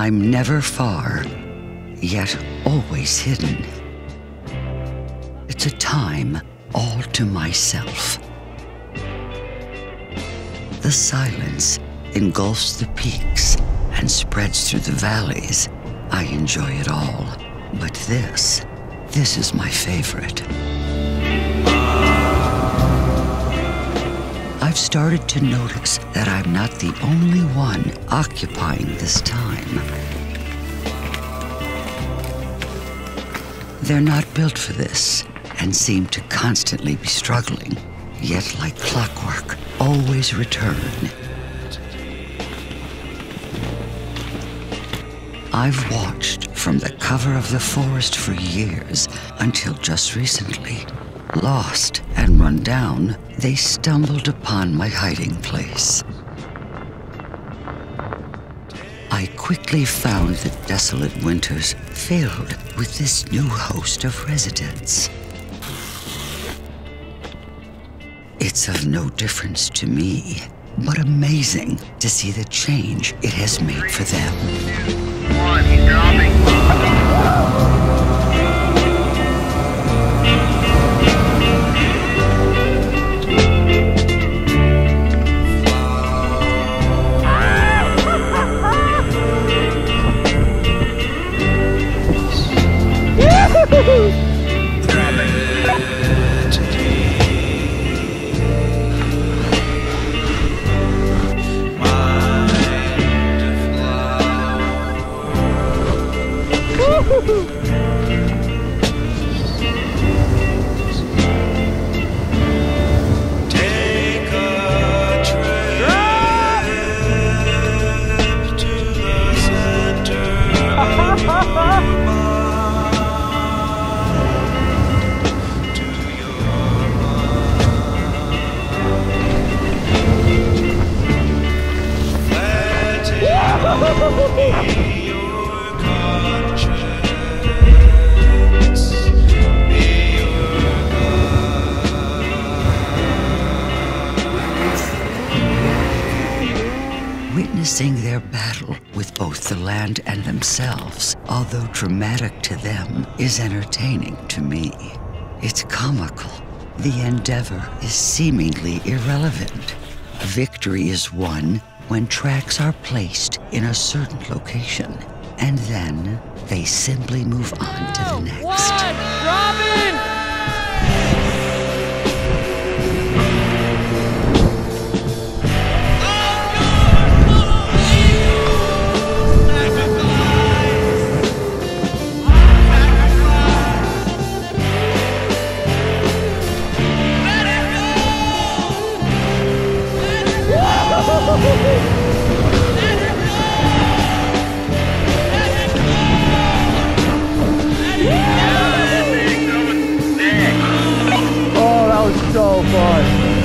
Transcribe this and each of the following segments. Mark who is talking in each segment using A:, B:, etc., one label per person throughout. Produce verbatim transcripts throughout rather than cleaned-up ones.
A: I'm never far, yet always hidden. It's a time all to myself. The silence engulfs the peaks and spreads through the valleys. I enjoy it all, but this, this is my favorite. I've started to notice that I'm not the only one occupying this time. They're not built for this and seem to constantly be struggling, yet like clockwork, always return. I've watched from the cover of the forest for years until just recently. Lost and run down, they stumbled upon my hiding place. I quickly found the desolate winters filled with this new host of residents. It's of no difference to me, but amazing to see the change it has made for them.
B: One, he's dropping.
A: Witnessing their battle with both the land and themselves, although dramatic to them, is entertaining to me. It's comical. The endeavor is seemingly irrelevant. Victory is won when tracks are placed in a certain location, and then they simply move on to the next.
C: What? Robin!
D: So fun.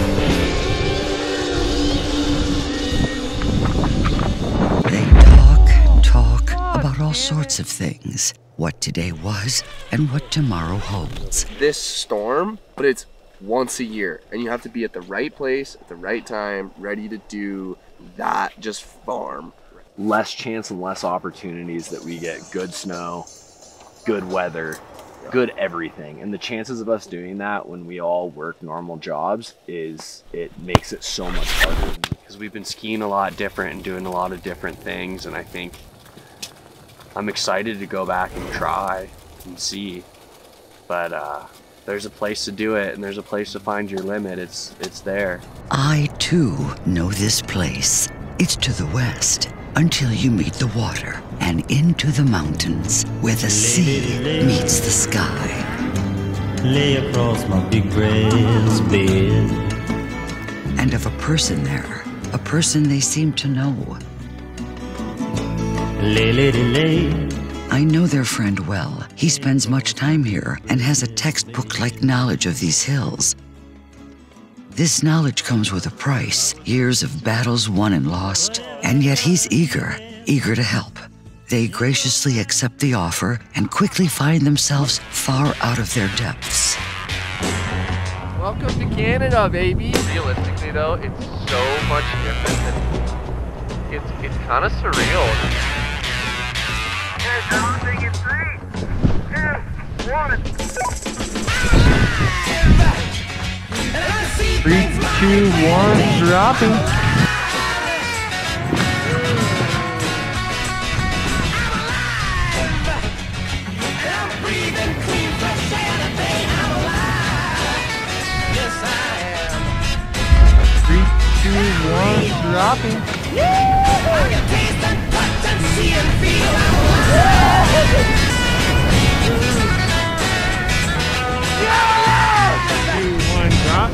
A: They talk and talk about all sorts of things. What today was and what tomorrow holds.
E: This storm, but it's once a year and you have to be at the right place at the right time, ready to do that, just farm.
F: Less chance and less opportunities that we get good snow, good weather, good everything. And the chances of us doing that when we all work normal jobs is, it makes it so much harder.
G: Because we've been skiing a lot different and doing a lot of different things, and I think I'm excited to go back and try and see. But uh, there's a place to do it and there's a place to find your limit. It's, it's there.
A: I too know this place. It's to the west until you meet the water and into the mountains where the sea meets the sky.
H: Lay across my big brass bed.
A: And of a person there, a person they seem to know.
H: Lay, lady, lay.
A: I know their friend well. He spends much time here and has a textbook-like knowledge of these hills. This knowledge comes with a price, years of battles won and lost, and yet he's eager, eager to help. They graciously accept the offer and quickly find themselves far out of their depths.
E: Welcome to Canada, baby. Realistically though, it's so much different than, it's, it's kind of surreal.
B: dropping in three, two, one.
C: Three, two, one, dropping. Three, two, one, dropping. Two, one, drop.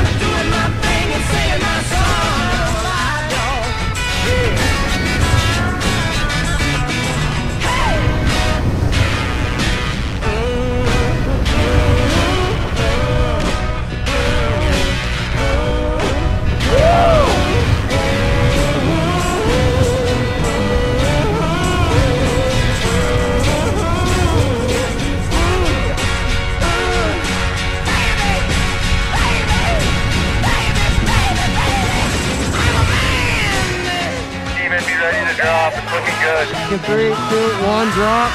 B: Drop, it's looking good.
C: Three, two, one, drop.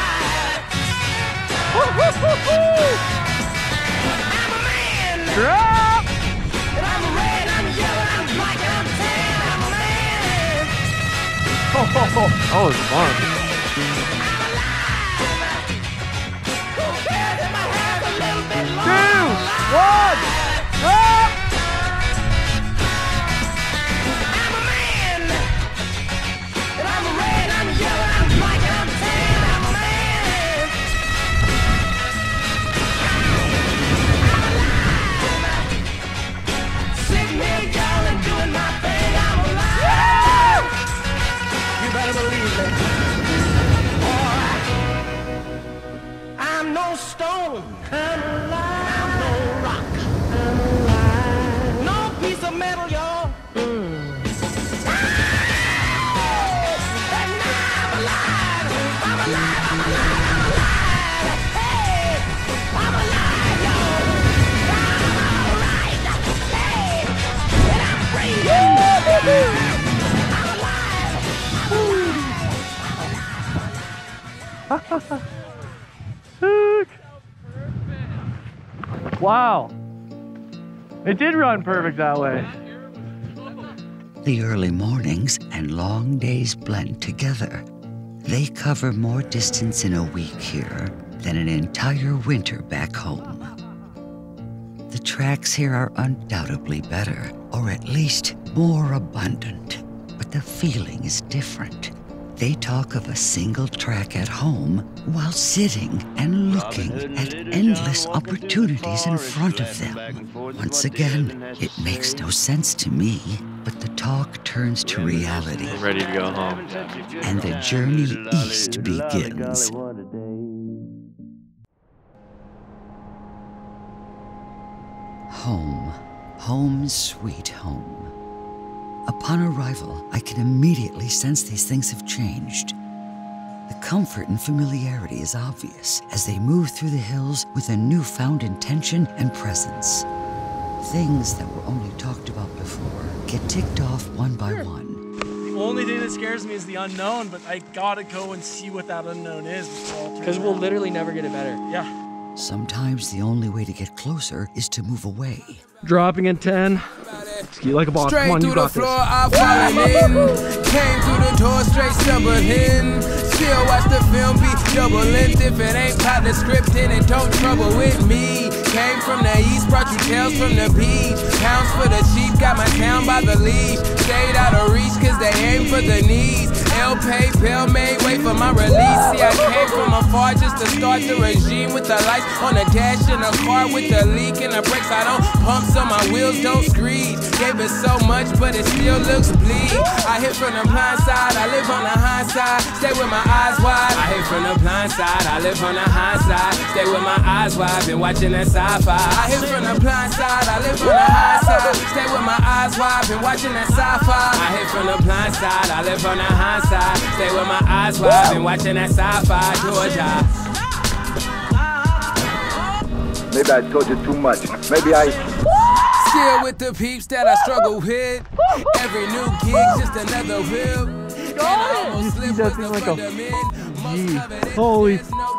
C: Drop! Oh, oh, oh. Oh, it's fun. Two, one, drop!
D: I'm no stone, I'm alive. I'm no rock, I'm alive. No piece of metal, y'all. Mm. And I'm alive, I'm alive, I'm alive, I'm alive. Hey, I'm alive, y'all. I'm alright, hey, and I'm breathing. I'm alive.
C: Wow. It did run perfect that way.
A: The early mornings and long days blend together. They cover more distance in a week here than an entire winter back home. The tracks here are undoubtedly better, or at least more abundant, but the feeling is different. They talk of a single track at home while sitting and looking at endless opportunities in front of them. Once again, it makes no sense to me, but the talk turns to reality.
G: Ready to go home.
A: And the journey east begins. Home. Home sweet home. Upon arrival, I can immediately sense these things have changed. The comfort and familiarity is obvious as they move through the hills with a newfound intention and presence. Things that were only talked about before get ticked off one by one.
I: The only thing that scares me is the unknown, but I gotta go and see what that unknown is.
C: Because we'll literally never get it better.
I: Yeah.
A: Sometimes the only way to get closer is to move away.
C: Dropping in ten. Ski like a boss.
J: Straight
C: Come on, you
J: through the
C: got
J: floor,
C: this.
J: I'm falling in. Came through the door, straight stumbled in. Still watch the film be double length. If it ain't part the script, then it don't trouble with me. Came from the east, brought you tales from the beach. Pounds for the cheap, got my town by the leash. Stayed out of reach, cause they aim for the knees. L-Pay, Bell made, wait for my release. See, I came from afar just to start the regime. With the lights on the dash in a car with the leak and the brakes I don't pump so my wheels don't screech. Gave it so much, but it still looks bleak. I hit from the blind side, I live on the high side. Stay with my eyes wide. I hit from the blind side, I live on the high side. Stay with my eyes wide, been watching that sci-fi. I hit from the blind side, I live on the high side. Stay with my eyes wide, been watching that sci-fi. I hit from the blind side, I live on the high side. Stay with my eyes wide, been watching that sci-fi. Georgia.
K: Maybe I told you too much. Maybe I...
J: Still with the peeps that I struggle with. Every new gig, just another whip. And I almost slipped with the fundament.
C: gee. Holy.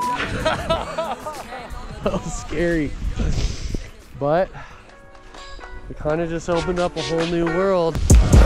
C: That was scary. But it kind of just opened up a whole new world.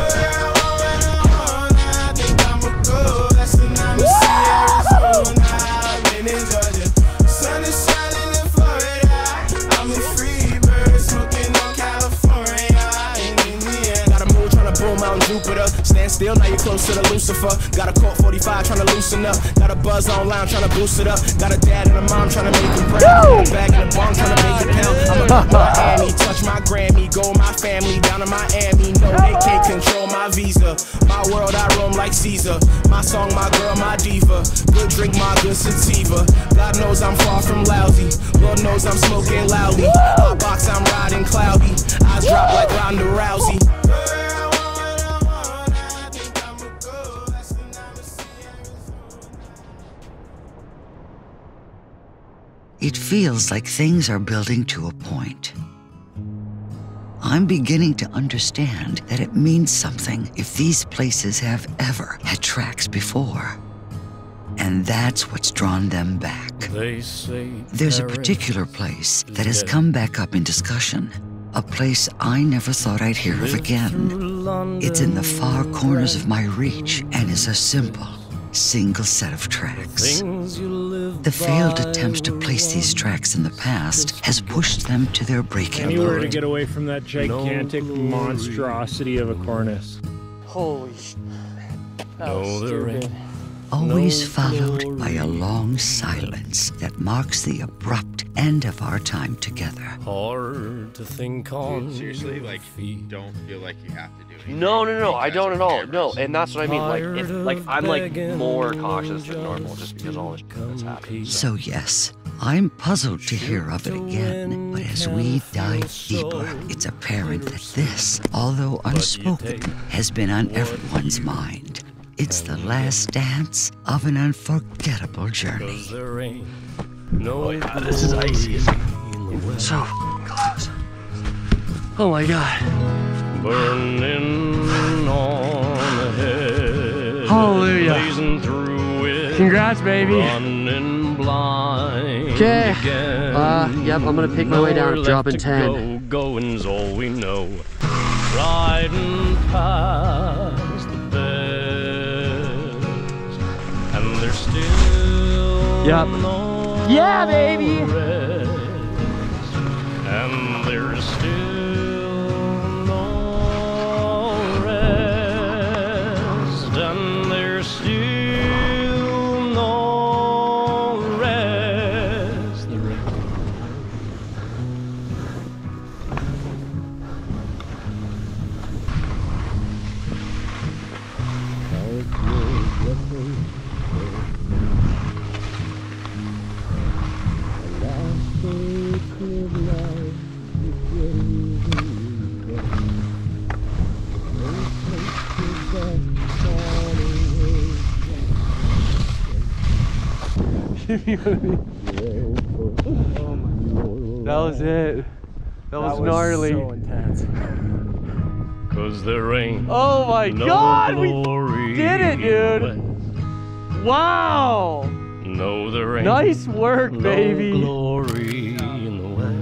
D: Jupiter, stand still, now you're closer to Lucifer. Got a Colt forty-five trying to loosen up. Got a buzz online trying to boost it up. Got a dad and a mom trying to make him proud. Got a bag and a bong trying to make it pound. I'm a Miami, touch my Grammy, go my family down to Miami. No, they can't control my visa. My world, I roam like Caesar. My song, my girl, my diva. Good drink, my good sativa. God knows I'm far from lousy. Lord knows I'm smoking loudly. Hot box, I'm riding cloudy. Eyes drop like Ronda Rousey.
A: It feels like things are building to a point. I'm beginning to understand that it means something if these places have ever had tracks before. And that's what's drawn them back.
H: They say
A: There's a particular place that has come back up in discussion. A place I never thought I'd hear of again. It's in the far corners of my reach and is a simple, single set of tracks. The failed attempts to place these tracks in the past has pushed them to their breaking
L: Anywhere
A: point.
L: to get away from that gigantic monstrosity of a cornice.
C: Holy sh... That was stupid.
A: Always followed by a long silence that marks the abrupt end of our time together.
H: Hard to think on.
M: Dude, seriously, like, don't feel like you have to do anything.
E: No, no, no, I don't at all. No, and that's what I mean. Like, if, like I'm like more cautious than normal just because all this that's happening.
A: So yes, I'm puzzled to hear of it again, but as we dive deeper, it's apparent that this, although unspoken, has been on everyone's mind. It's the last dance of an unforgettable journey.
H: Oh
C: yeah, this is icy. So close. Oh my God.
H: Burning on ahead.
C: Hallelujah.
H: Blazing through it.
C: Congrats, baby.
H: Running blind.
C: Okay.
H: Again.
C: Uh, yep, I'm gonna pick my way down to dropping ten.
H: Go, going's all we know. Riding past the best, and there's still
C: yep.
H: no
C: Yeah, baby.
H: rest, and there's still no rest, and there's still no rest. The rain.
C: That was it. That was, that was gnarly. So intense.
H: Cause there ain't
C: oh my
H: no
C: God,
H: glory
C: we did it, dude.
H: west.
C: Wow.
H: No, there ain't
C: nice work,
H: no
C: baby.
H: glory in the west.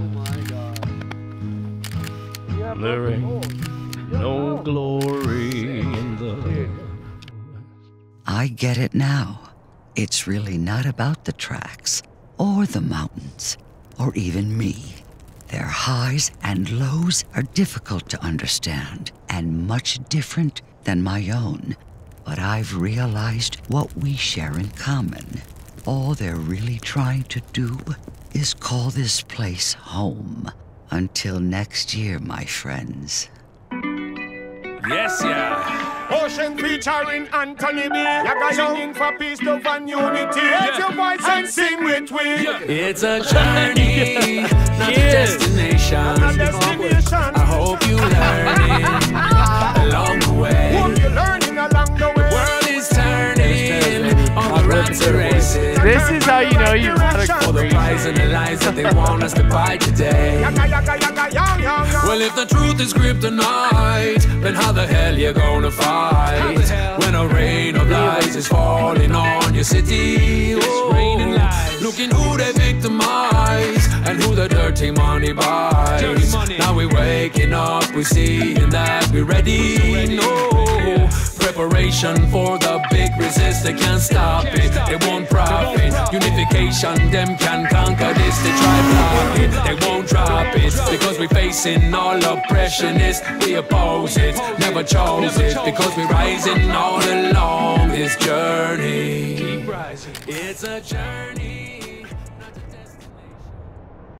H: Oh my God. There ain't no glory in the west.
A: I get it now. It's really not about the tracks, or the mountains, or even me. Their highs and lows are difficult to understand, and much different than my own. But I've realized what we share in common. All they're really trying to do is call this place home. Until next year, my friends.
H: Yes, yeah.
B: Ocean featuring Anthony B. Yaga singing for peace, love and unity. Raise your voice and sing with me.
D: It's a journey, not a destination. I hope you learn it along the way.
B: Hope you're learning along the way.
D: World is turning, all the rats are racing.
C: This is how you know you got a
D: for the prize and the lies that they want us to buy today.
N: Well, if the truth is kryptonite, then how the hell you gonna fight when a rain of lies is falling on your city? Oh, looking who they victimize and who the dirty money buys. Now we're waking up, we're seeing that we're ready. No preparation for the big resist, they can't stop it, they won't profit. Unification, them can conquer this, they try block it, they won't drop it, because we're facing all oppression is, we oppose it, never chose it, because we're rising all along this journey. It's a journey.